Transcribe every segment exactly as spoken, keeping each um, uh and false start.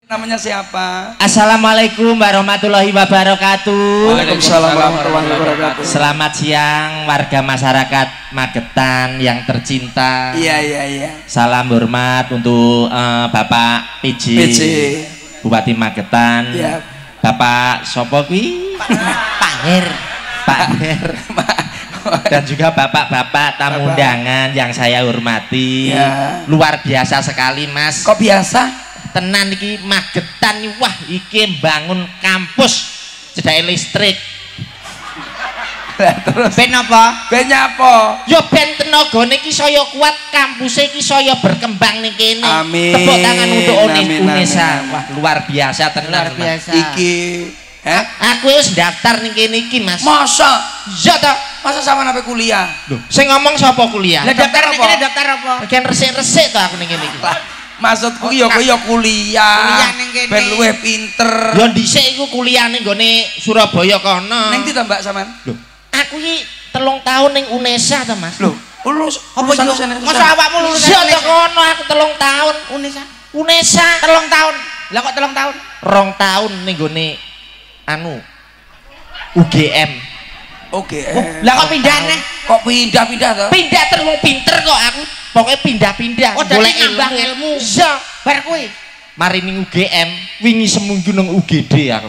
Namanya siapa? Assalamualaikum warahmatullahi wabarakatuh. Waalaikumsalam warahmatullahi wabarakatuh. Selamat siang warga masyarakat Magetan yang tercinta. Iya iya iya. Salam hormat untuk uh, Bapak P J, P J Bupati Magetan. Iya. Bapak sopo kuwi? Pak Her. Pak Her. Dan juga bapak-bapak tamu undangan yang saya hormati. Ya. Luar biasa sekali, Mas. Kok biasa? Tenan iki Magetan, wah iki bangun kampus cedhake listrik. Lah terus ben apa? Ben apa? Ya ben tenagane iki saya kuat, kampuse iki saya berkembang ning kene. Amin. Tepuk tangan untuk Unesa. Wah, luar biasa tenan. Luar biasa. Iki eh aku wis daftar ning kene iki, Mas. Masa? Iya ta? Masa sama nape kuliah? Loh, sing ngomong sapa kuliah? Lah daftar ning kene daftar apa? Bagian resik-resik to aku ning kene iki. Maksudku ya kowe ya kuliah. Kuliah ning kene. Ben luwih pinter. Ya dhisik iku kuliah ning gone Surabaya kono. Ning ndi ta, Mbak sampean? Lho, aku iki telung tahun ning Unesa ta, Mas. Lho, lulus apa iki? Masa awakmu lulus ning kono aku telung tahun Unesa. Unesa telung tahun. Lah kok telung tahun? Rong tahun ning gone anu U G M. U G M. Lah kok pindah neh? Kok pindah-pindah to? Pindah terus pinter kok aku. Pokoknya pindah-pindah. Oh, golek nambah ilmu. Iya, bar kuwi. Mari ning U G M, wingi seminggu nang U G D aku.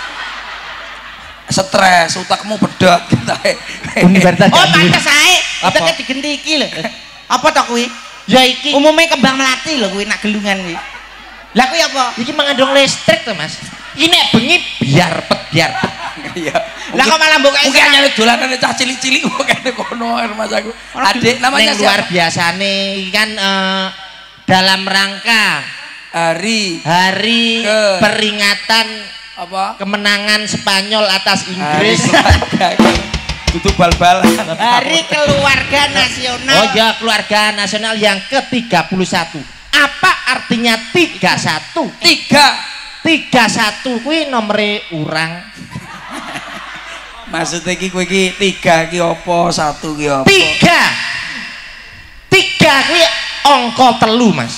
Stres, utakmu bedot kita. Universitas. Oh, pantes ae. Kita digenti iki lho. Apa to kuwi? Ya iki. Umume kembang melati lho kuwi nak gelungan kuwi. Lah kuwi apa? Iki mengandung listrik to, Mas. Iki nek bengi biar pet biar pet. Iya. Lah kok malah mbok mungkin nyale dolanane cah cilik-cilik kok kene kono Mas aku. Adik namanya siapa? Luar biasane kan uh, dalam rangka hari hari Ke. peringatan apa? Kemenangan Spanyol atas Inggris. Duduk bal-balan. Hari keluarga nasional. Oh ya, keluarga nasional yang ke tiga puluh satu. Apa artinya tiga puluh satu? Tiga tiga puluh satu kuwi nomere urang. Maksudnya iki kowe iki tiga ki apa, satu ki apa? Tiga. Tiga kuwi angka telu, Mas.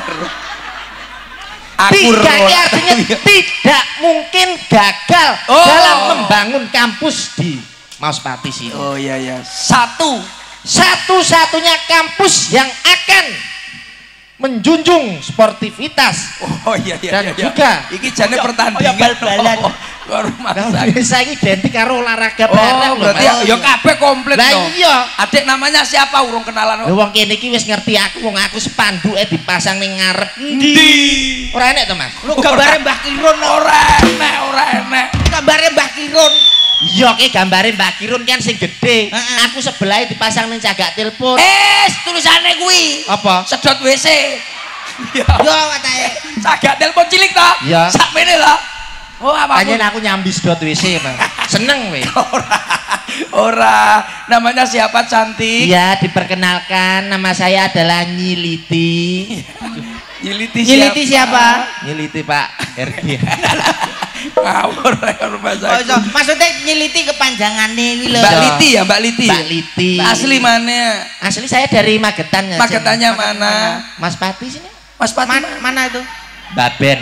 Tiga ini artinya tidak mungkin gagal oh. dalam membangun kampus di Mauspati sini. Oh iya iya. Satu. Satu-satunya kampus yang akan menjunjung sportivitas. Oh iya iya. Dan iya, juga iki jane pertandingan. Oh, ya bal-balan. Karo masak. Saya identik karo olahraga bareng lho. Berarti ya kabeh komplit lho. Lah iya. Adik namanya siapa urung kenalan? Lho wong kene iki wis ngerti aku, wong aku sepanduke dipasang ning ngarep. Endi? Ora enek to, Mas? Lho gambare Mbah Kirun ora enek, ora enek. Gambare Mbah Kirun. Iya ki gambare Mbah Kirun kan sing gedhe. Aku sebelahe dipasang ning cagak telepon. Eh, tulisane kuwi. Apa? Sedot W C. Yo katanya cagak telepon cilik to? Iya. Sakmene to? Oh apa? Hanya aku nyambis dot W C, Bang. Seneng we. Ora. Ora. Namanya siapa cantik? Iya, diperkenalkan nama saya adalah Nyiliti. Nyiliti siapa? Nyiliti siapa? Nyiliti Pak Hergi. Ngawur rumah saya. Oh, maksudnya nyiliti kepanjangannya kuwi lho. Mbak Liti ya, Mbak Liti. Mbak Liti. Asli mana? Asli saya dari Magetan ya. Magetannya mana? Mas Pati sini. Mas Pati mana, mana itu? Baben.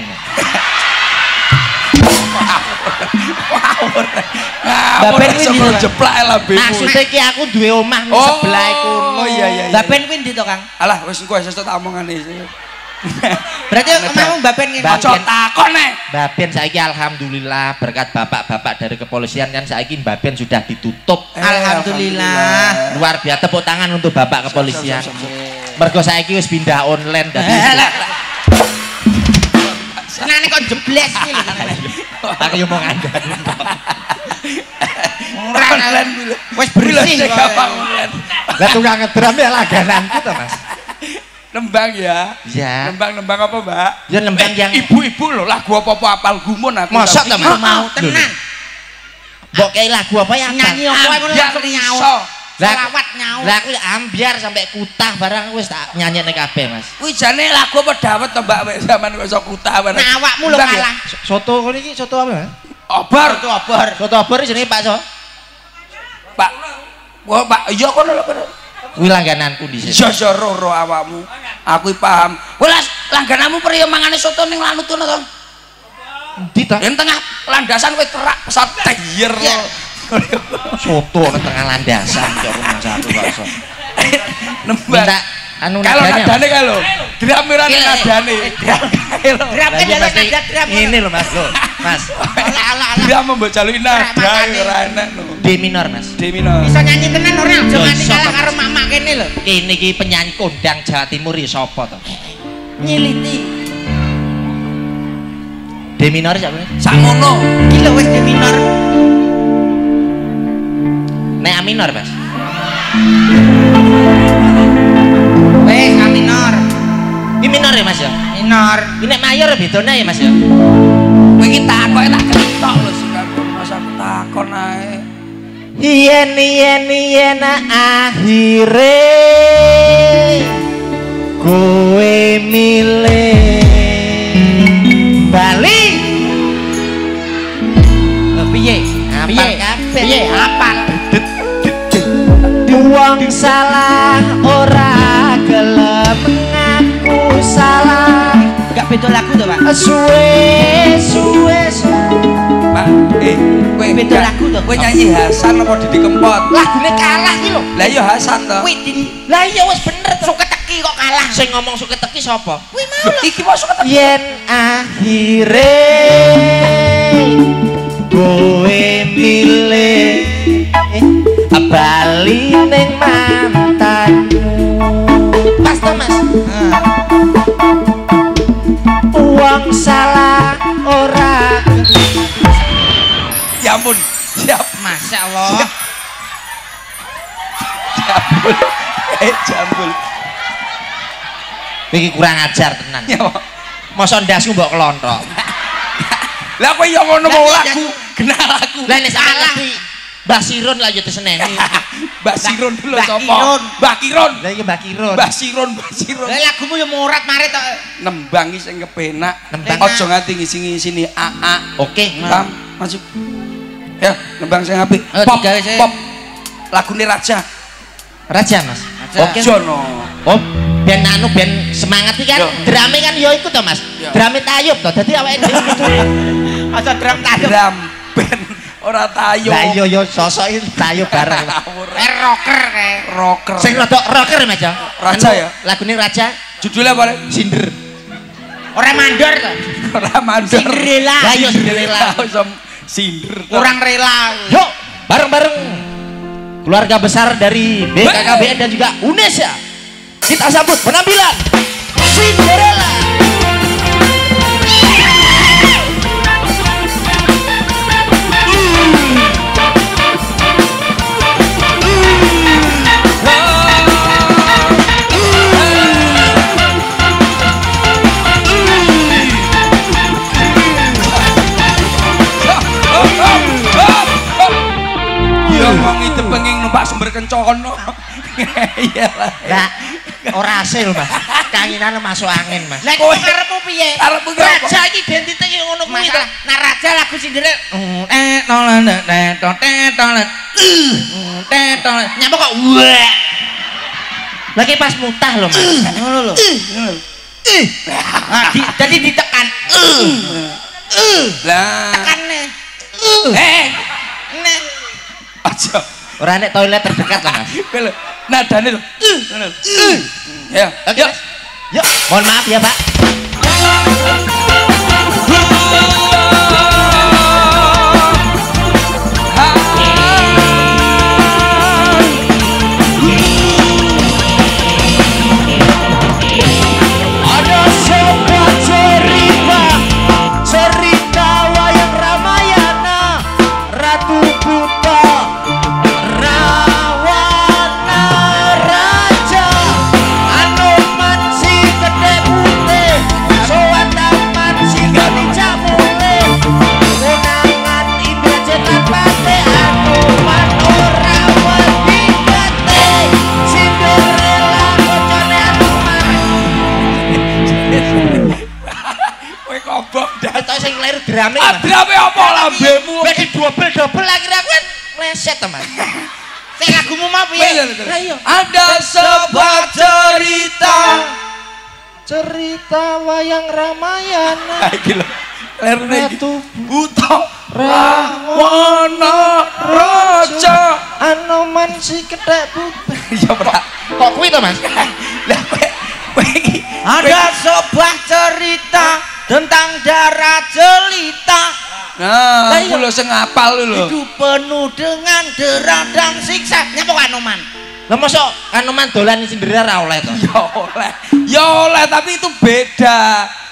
Ngawur. Baben kuwi sebelum jeplak lah bemu. Maksudnya ki aku duwe omah ning sebelah kono. Oh iya iya. Baben kuwi ndi to, Kang? Alah wis engko sesuk tak omongane. Berarti omahmu Baben ngene. Ojo takon nek. Baben saiki alhamdulillah berkat bapak-bapak dari kepolisian kan saiki Baben sudah ditutup. Alhamdulillah. Luar biasa, tepuk tangan untuk bapak kepolisian. Mergo saiki wis pindah online dadi. Senane kok jebles iki lho. Aku yo mau ngandani. Online wis bersih kok. Lah tukang ngedram ya lagananku to, Mas. Nembang ya. Iya. Nembang-nembang apa, Mbak? Ya nembang yang ibu-ibu lho, lagu apa-apa apal gumun aku. Mosok to, Mas? Mau tenan. Mbok kei lagu apa ya? Nyanyi apa aku langsung nyaut. Selawat nyaut. Lah aku ambiar sampai kutah barang wis tak nyanyekne kabeh, Mas. Kuwi jane lagu apa dawet to, Mbak? Zaman kok iso kutah barang. Nah, awakmu lho kalah. Soto kono iki soto apa, Mas? Obar. Soto obar. Soto obar jenenge Pak So. Pak. Wah, Pak, iya kono lho kono. Kuwi langgananku dhisik. Iya, ro ro awakmu. Aku paham. Welas langgananmu priyo mangane soto ning lanut kono to? Endi ta? Yen tengah landasan kowe terak pesawat tiger. Soto nang tengah landasan kok rumah satu kok iso. Nembak. Anu kalau nadane kae lho. Diramirane nadane. Dirame dalan nada dram. Ini lho Mas, lho. Mas. Dia mbok jaluki nada ora enak lho. D minor, Mas. D minor. Iso nyanyi tenan ora aja nganti kalah karo mamak kene lho. Kene iki penyanyi kondang Jawa Timur ya sapa to? Nyiliti. D minor sak meneh. Sakmono. Iki lho wis D minor. Nek A minor, Mas. Wes A minor. Ini minor ya Mas ya? Minor. Ini mayor bedone ya Mas ya? Kowe iki takoke tak ketok lho sing masa takon ae. Yen yen yen akhire kowe milih Bali. Lho piye? Piye? Piye? Apal. Wong salah ora gelem ngaku salah. Enggak beda lagu to, Pak? Suwe suwe Pak, eh kowe beda lagu to. Kowe nyanyi Hasan apa Didi Kempot? Lagune kalah iki lho. Lah iya Hasan to. Kuwi lah iya wis bener suket teki kok kalah. Sing ngomong suket teki sapa? Kuwi mau lho. Iki mau suket teki. Yen akhire kowe milih Bali ning mantanmu. Pas to Mas? Heeh. Wong salah ora. Ya ampun. Siap. Masyaallah. Jambul. Eh jambul. Iki kurang ajar tenan. Ya. Mosok ndasku mbok kelonthok. Lah kowe yo ngono mau lagu, kenal aku. Lah nek salah Mbah Sirun lah ya diseneni. Mbak Sirun dulu Mbak sapa? Kirun. Mbak Kirun. Lah iki Mbah Kirun. Mbak Sirun, Mbak Sirun. Lah lagumu yo murat mare to. Nembang iki sing kepenak. Nembang. Aja nganti ngisi-ngisini A A. Oke. Paham? Masuk. Ya, nembang sing apik. Oh, Pop, digawe sih. pop. Lagune Raja. Raja Mas. Oke. Jono. Oh, ben anu ben semangat iki kan. Yo. Drame kan yo iku to Mas. Yo. Drame tayub to. Dadi awake dhewe kudu Asa drum tayub. Drum band ora tayo. Lah iya yo sosoke tayub bareng. Eh rocker kae. Rocker. Sing rada rocker Mas ya. Raja ya? Lagune Raja Judulnya apa? Cinder. Ora mandor to. Ora mandor. Cinderella. Lah iya Cinderella. Cinder. Kurang rela. Yuk, bareng-bareng keluarga besar dari B K K B N dan juga UNESA. Kita sambut penampilan Cinderella. Wong itu pengen numpak sumber kencono. Iyalah. Lah, ora hasil, Mas. Kanginane masuk angin, Mas. Lah kowe karepmu piye? Karepmu ki apa? Raja iki identitas ngono kuwi to. Nah raja lagu Cinderella. Eh tolan eh tolan tolan. Eh tolan. Nyapa kok wah. Lagi pas mutah loh, Mas. Ngono lho. Nah, di- jadi ditekan. Lah. Tekan nih. Eh. Nih. Aja. Ora nek toilet terdekat lah, Mas. Kowe lho, nadane lho. Ngono. Ya. Oke, Mas. Yuk, mohon maaf ya, Pak. Ada sebuah cerita, cerita wayang Ramayana, Ratu Buta, Rawana Raja, Anoman si gede putih, Sowataman si gede camule, Konangan Indra cekat pate, Anoman ora wedi kate, Cinderella kocone Anoman. Kowe kobok dah. Tau sing lahir drame Ah, drame apa lambemu? Wes double-double akhirnya aku kan meleset teman. Sing lagumu mau piye? Lah iya. Ada sebuah cerita. Cerita wayang Ramayana. Iki lho. lerene iki buta Rawana Raja Anoman si kethek putih. Ya ora. Kok kuwi to, Mas? Lah kowe iki ada sebuah cerita tentang darah jelita. nah, aku lho sing ngapal lho. Hidup penuh dengan derah dan siksa. Nyapa Anoman? Lah mosok Anoman dolan Cinderella ra oleh to? Ya oleh. Ya oleh tapi itu beda.